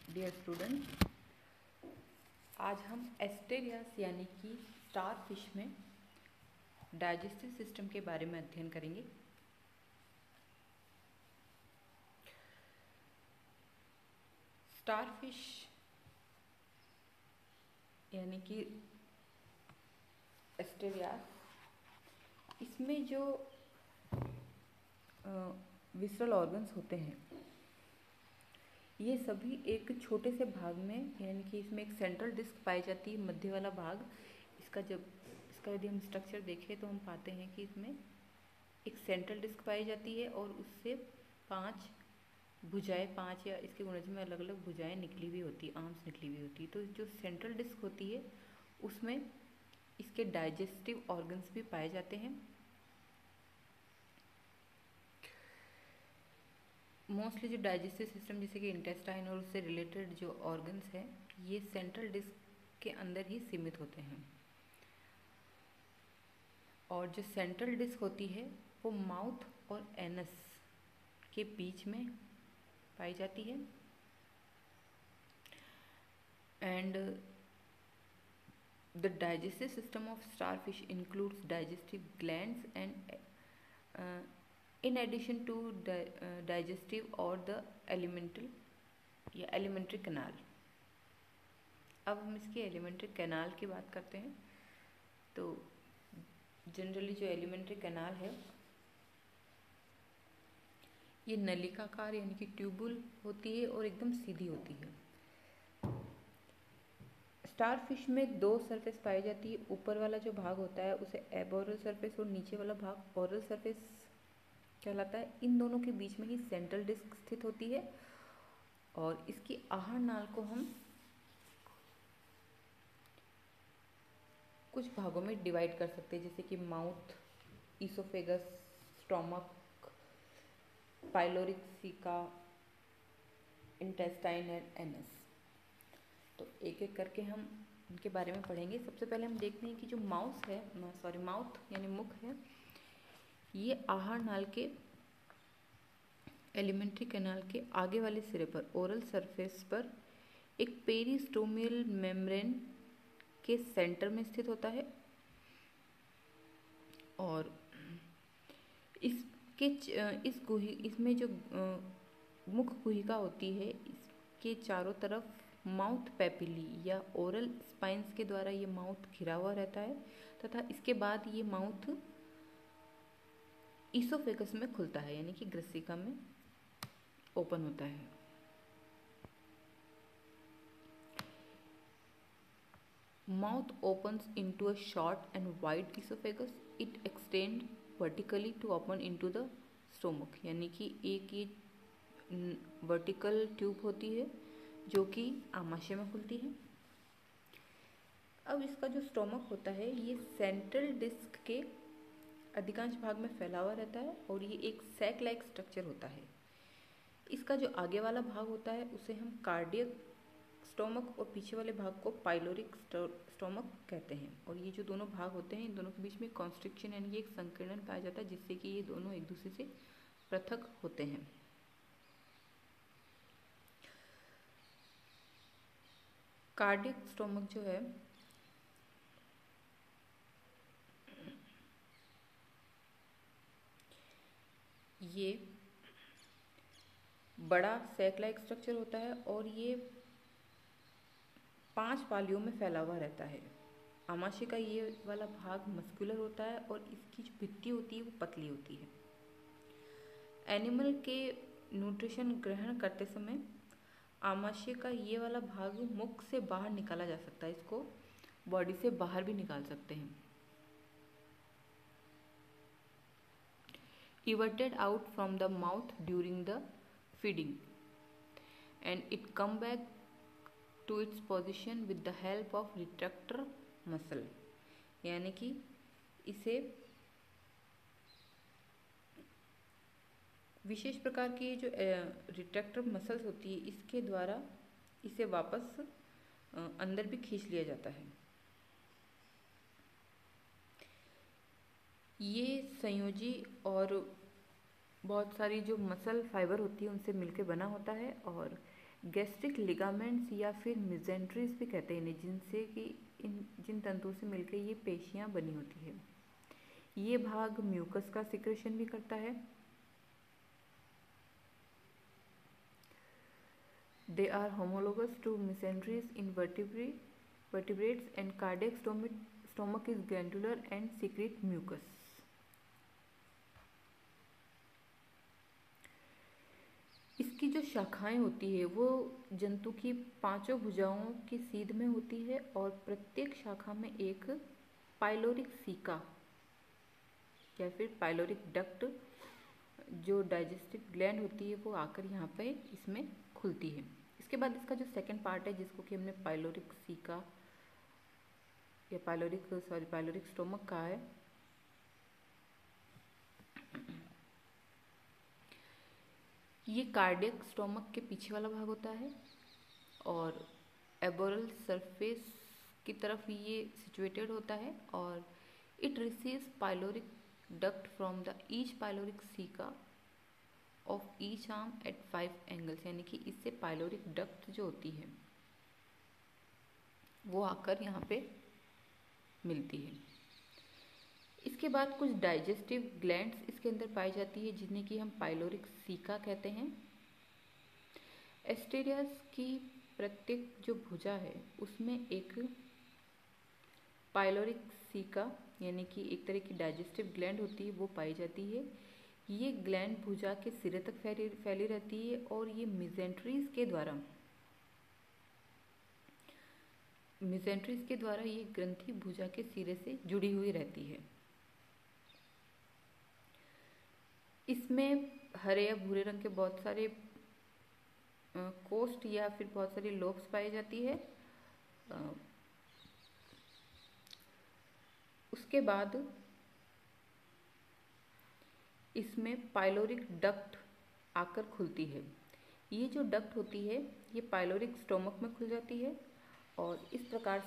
Dear student, आज हम Asterias यानी कि स्टार फिश में डाइजेस्टिव सिस्टम के बारे में अध्ययन करेंगे। स्टार फिश यानी कि एस्टेरियास, इसमें जो विसरल ऑर्गन्स होते हैं ये सभी एक छोटे से भाग में, यानी कि इसमें एक सेंट्रल डिस्क पाई जाती है, मध्य वाला भाग। इसका यदि हम स्ट्रक्चर देखें तो हम पाते हैं कि इसमें एक सेंट्रल डिस्क पाई जाती है और उससे 5 भुजाएं, 5 या इसके गुणज में अलग अलग भुजाएं निकली हुई होती, आर्म्स निकली हुई होती। तो जो सेंट्रल डिस्क होती है उसमें इसके डाइजेस्टिव ऑर्गन्स भी पाए जाते हैं। मोस्टली जो डाइजेस्टिव सिस्टम जैसे कि इंटेस्टाइन और उससे रिलेटेड जो ऑर्गन्स हैं ये सेंट्रल डिस्क के अंदर ही सीमित होते हैं। और जो सेंट्रल डिस्क होती है वो माउथ और एनस के बीच में पाई जाती है। And the digestive system of starfish includes digestive glands and in addition to digestive or the elementary canal। अब हम इसके एलिमेंट्री कैनाल की बात करते हैं। तो जनरली जो एलिमेंट्री कैनाल है ये नलिकाकार यानी कि ट्यूबुल होती है और एकदम सीधी होती है। स्टारफिश में 2 सरफेस पाई जाती है। ऊपर वाला जो भाग होता है उसे एबोरल सरफेस और नीचे वाला भाग ओरल सरफेस कहलाता है। इन दोनों के बीच में ही सेंट्रल डिस्क स्थित होती है और इसकी आहार नाल को हम कुछ भागों में डिवाइड कर सकते हैं, जैसे कि mouth, oesophagus, stomach, pyloric caeca, intestine and anus. तो एक एक करके हम इनके बारे में पढ़ेंगे। सबसे पहले हम देखते हैं कि जो माउथ यानी मुख है, ये आहार नाल के एलिमेंट्री कैनाल के आगे वाले सिरे पर ओरल सरफेस पर एक पेरिस्टोमियल मेम्ब्रेन के सेंटर में स्थित होता है और इसमें जो मुख गुहिका होती है इसके चारों तरफ माउथ पेपिली या ओरल स्पाइंस के द्वारा ये माउथ घिरा हुआ रहता है तथा इसके बाद ये माउथ ईसोफेगस में खुलता है, यानी कि ग्रसिका में ओपन होता है। Mouth opens into a short and wide esophagus. It extends vertically to open into the stomach। यानी कि एक ये वर्टिकल ट्यूब होती है जो कि आमाशय में खुलती है। अब इसका जो स्टोमक होता है ये सेंट्रल डिस्क के अधिकांश भाग में फैला हुआ रहता है और ये एक सैक लाइक स्ट्रक्चर होता है। इसका जो आगे वाला भाग होता है उसे हम कार्डियक स्टोमक और पीछे वाले भाग को पाइलोरिक स्टोमक कहते हैं। और ये जो दोनों भाग होते हैं इन दोनों के बीच में कॉन्स्ट्रिक्शन यानी एक संकीर्णन पाया जाता है जिससे कि ये दोनों एक दूसरे से पृथक होते हैं। कार्डियक स्टोमक जो है ये बड़ा सैक लाइक स्ट्रक्चर होता है और ये 5 पालियों में फैला हुआ रहता है। आमाशय का ये वाला भाग मस्कुलर होता है और इसकी जो भित्ति होती है वो पतली होती है। एनिमल के न्यूट्रिशन ग्रहण करते समय आमाशय का ये वाला भाग मुख से बाहर निकाला जा सकता है, इसको बॉडी से बाहर भी निकाल सकते हैं। Everted out from the mouth during the feeding and it come back to its position with the help of retractor muscle। यानी कि इसे विशेष प्रकार की जो रिट्रैक्टर मसल्स होती है इसके द्वारा इसे वापस अंदर भी खींच लिया जाता है। ये संयोजी और बहुत सारी जो मसल फाइबर होती है उनसे मिलकर बना होता है और गैस्ट्रिक लिगामेंट्स या फिर मिजेंट्रीज भी कहते हैं इन्हें, जिनसे कि जिन तंतुओं से मिलकर ये पेशियां बनी होती है। ये भाग म्यूकस का सिक्रेशन भी करता है। They are homologous to mesenteries in vertebrates and cardiac stomach is glandular and secrete mucus. इसकी जो शाखाएं होती है वो जंतु की पांचों भुजाओं की सीध में होती है और प्रत्येक शाखा में एक पाइलोरिक सीका या फिर पाइलोरिक डक्ट जो डाइजेस्टिव ग्लैंड होती है वो आकर यहाँ पे इसमें खुलती है। इसके बाद इसका जो सेकंड पार्ट है जिसको कि हमने पाइलोरिक सीका या पाइलोरिक स्टोमक कहा है, ये कार्डियक स्टोमक के पीछे वाला भाग होता है और एबोरल सरफेस की तरफ ये सिचुएटेड होता है और it receives pyloric duct from the each pyloric caeca of each arm at 5 angles, यानी कि इससे पाइलोरिक डक्ट जो होती है वो आकर यहाँ पे मिलती है। इसके बाद कुछ डाइजेस्टिव ग्लैंड्स इसके अंदर पाई जाती है जिन्हें कि हम पाइलोरिक सीका कहते हैं। एस्टेरियास की प्रत्येक जो भुजा है उसमें एक पाइलोरिक सीका यानी कि एक तरह की डाइजेस्टिव ग्लैंड होती है वो पाई जाती है। ये ग्लैंड भुजा के सिरे तक फैली रहती है और ये मिजेंट्रीज के द्वारा ये ग्रंथि भुजा के सिरे से जुड़ी हुई रहती है। इसमें हरे या भूरे रंग के बहुत सारे कोस्ट या फिर बहुत सारी लोब्स पाई जाती है। उसके बाद इसमें पाइलोरिक डक्ट आकर खुलती है। ये जो डक्ट होती है ये पाइलोरिक स्टोमक में खुल जाती है और इस प्रकार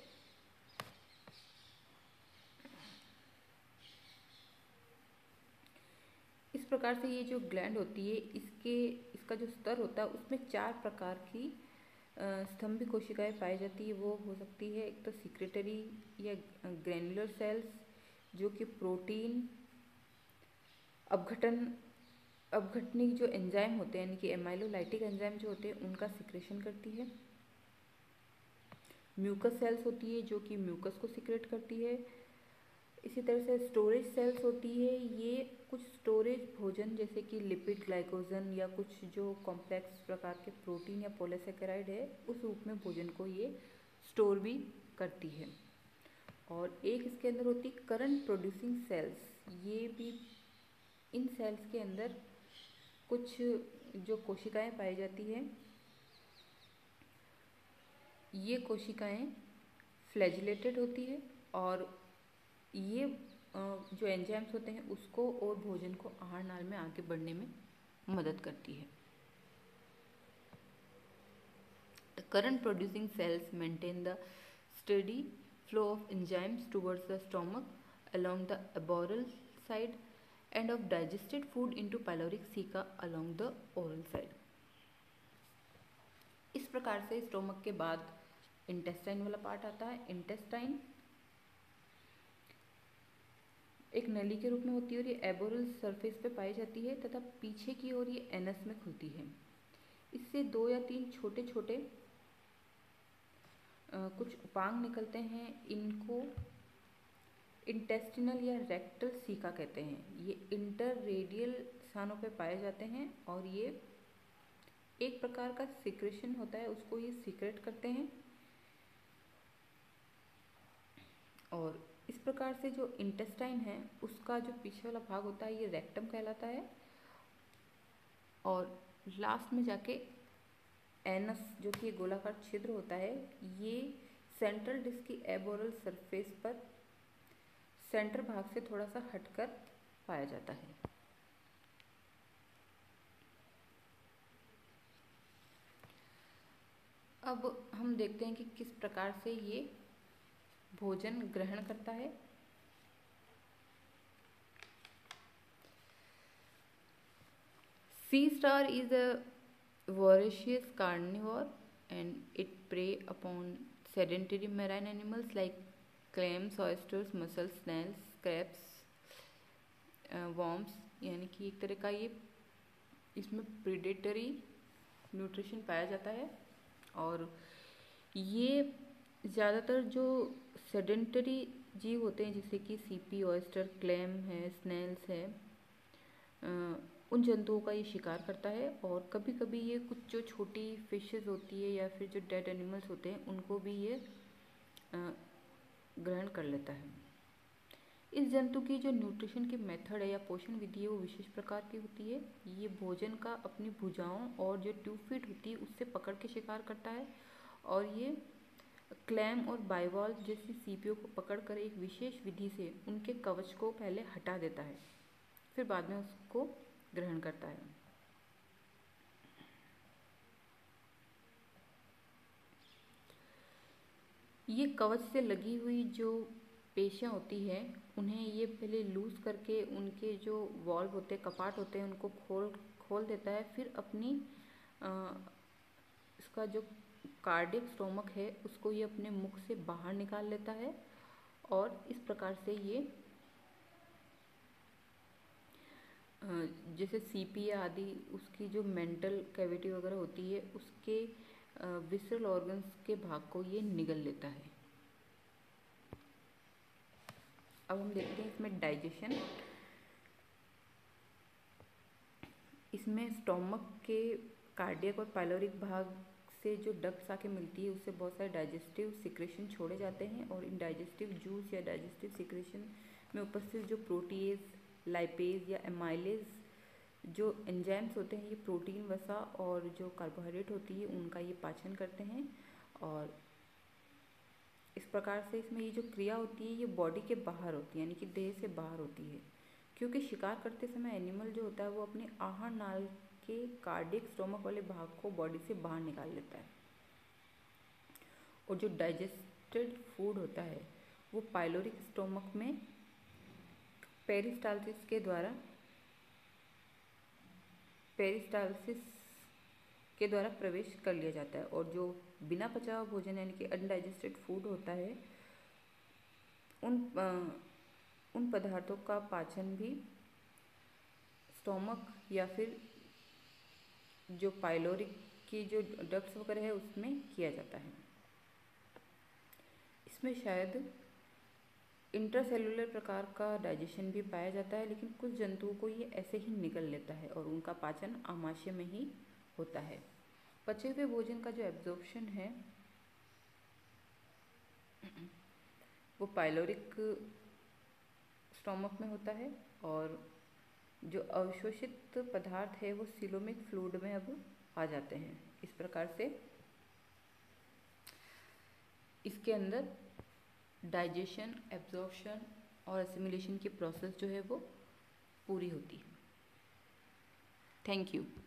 से ये जो ग्लैंड होती है इसका जो स्तर होता है उसमें 4 प्रकार की स्तंभी कोशिकाएं पाई जाती है। वो हो सकती है एक तो सिक्रेटरी या ग्रैन्युलर सेल्स जो कि प्रोटीन अपघटनी जो एंजाइम होते हैं यानी कि एमाइलोलाइटिक एंजाइम जो होते हैं उनका सिक्रेशन करती है। म्यूकस सेल्स होती है जो कि म्यूकस को सिक्रेट करती है। इसी तरह से स्टोरेज सेल्स होती है, ये कुछ स्टोरेज भोजन जैसे कि लिपिड, ग्लाइकोजन या कुछ जो कॉम्प्लेक्स प्रकार के प्रोटीन या पॉलीसेकेराइड है उस रूप में भोजन को ये स्टोर भी करती है। और एक इसके अंदर होती है करंट प्रोड्यूसिंग सेल्स। ये भी इन सेल्स के अंदर कुछ जो कोशिकाएं पाई जाती है ये कोशिकाएं फ्लैजिलेटेड होती है और ये जो एंजाइम्स होते हैं उसको और भोजन को आहार नाल में आगे बढ़ने में मदद करती है। The current producing cells maintain the steady flow of enzymes towards the stomach along the arboreal side and of digested food into pyloric ceca along the oral side. इस प्रकार से स्टोमक के बाद इंटेस्टाइन वाला पार्ट आता है। Intestine एक नली के रूप में होती है और ये एबोरल सरफेस पे पाई जाती है तथा पीछे की ओर ये एनस में खुलती है। इससे 2 या 3 छोटे छोटे कुछ उपांग निकलते हैं। इनको इंटेस्टिनल या रेक्टल सीका कहते हैं। ये इंटररेडियल स्थानों पे पाए जाते हैं और ये एक प्रकार का सिक्रेशन होता है उसको ये सीक्रेट करते हैं। और इस प्रकार से जो इंटेस्टाइन है उसका जो पीछे वाला भाग होता है ये रेक्टम कहलाता है और लास्ट में जाके एनस जो कि गोलाकार छिद्र होता है ये सेंट्रल डिस्क की एबोरल सरफेस पर सेंटर भाग से थोड़ा सा हटकर पाया जाता है। अब हम देखते हैं कि किस प्रकार से ये भोजन ग्रहण करता है। C star is a voracious carnivore and it prey upon sedentary marine animals like clams, oysters, mussels, snails, crabs, worms। यानी कि एक तरह का ये इसमें प्रीडेटरी न्यूट्रिशन पाया जाता है। और ये ज़्यादातर जो सेडेंटरी जीव होते हैं जैसे कि सीपी, ऑयस्टर, क्लैम है, स्नेल्स है, उन जंतुओं का ये शिकार करता है। और कभी कभी ये कुछ जो छोटी फिशेस होती है या फिर जो डेड एनिमल्स होते हैं उनको भी ये ग्रहण कर लेता है। इस जंतु की जो न्यूट्रिशन की मेथड है या पोषण विधि है वो विशेष प्रकार की होती है। ये भोजन का अपनी भुजाओं और जो ट्यूब फीट होती है उससे पकड़ के शिकार करता है। और ये क्लैम और बाइवॉल्व जैसी सीपियों को पकड़कर एक विशेष विधि से उनके कवच को पहले हटा देता है, फिर बाद में उसको ग्रहण करता है। ये कवच से लगी हुई जो पेशियाँ होती हैं उन्हें ये पहले लूज करके उनके जो वॉल्व होते हैं, कपाट होते हैं, उनको खोल देता है। फिर अपनी इसका जो कार्डियक स्टोमक है उसको ये अपने मुख से बाहर निकाल लेता है। और इस प्रकार से ये जैसे सीपी आदि उसकी जो मेंटल कैविटी वगैरह होती है उसके विसरल ऑर्गन्स के भाग को ये निगल लेता है। अब हम देखते हैं इसमें डाइजेशन। इसमें स्टोमक के कार्डियक और पाइलोरिक भाग से जो डक्ट्स आके मिलती है उससे बहुत सारे डाइजेस्टिव सिक्रेशन छोड़े जाते हैं। और इन डाइजेस्टिव जूस या डाइजेस्टिव सिक्रेशन में उपस्थित जो प्रोटीएज, लाइपेज या एमाइलेज जो एंजाइम्स होते हैं ये प्रोटीन, वसा और जो कार्बोहाइड्रेट होती है उनका ये पाचन करते हैं। और इस प्रकार से इसमें ये जो क्रिया होती है ये बॉडी के बाहर होती है, यानी कि देह से बाहर होती है। क्योंकि शिकार करते समय एनिमल जो होता है वो अपने आहार नाल के कार्डियक स्टोमक वाले भाग को बॉडी से बाहर निकाल लेता है। और जो डाइजेस्टेड फूड होता है वो पाइलोरिक स्टोमक में पेरिस्टालसिस के द्वारा प्रवेश कर लिया जाता है। और जो बिना पचा हुआ भोजन यानी कि अनडाइजेस्टेड फूड होता है उन पदार्थों का पाचन भी स्टोमक या फिर जो पाइलोरिक की जो डक्ट्स वगैरह है उसमें किया जाता है। इसमें शायद इंट्रासेलुलर प्रकार का डाइजेशन भी पाया जाता है, लेकिन कुछ जंतुओं को ये ऐसे ही निगल लेता है और उनका पाचन आमाशय में ही होता है। पचे हुए भोजन का जो एब्जॉर्प्शन है वो पाइलोरिक स्टोमक में होता है। और जो अवशोषित पदार्थ है वो सिलोमिक फ्लूइड में अब आ जाते हैं। इस प्रकार से इसके अंदर डाइजेशन, एब्जॉर्प्शन और एसिमिलेशन की प्रोसेस जो है वो पूरी होती है। Thank you.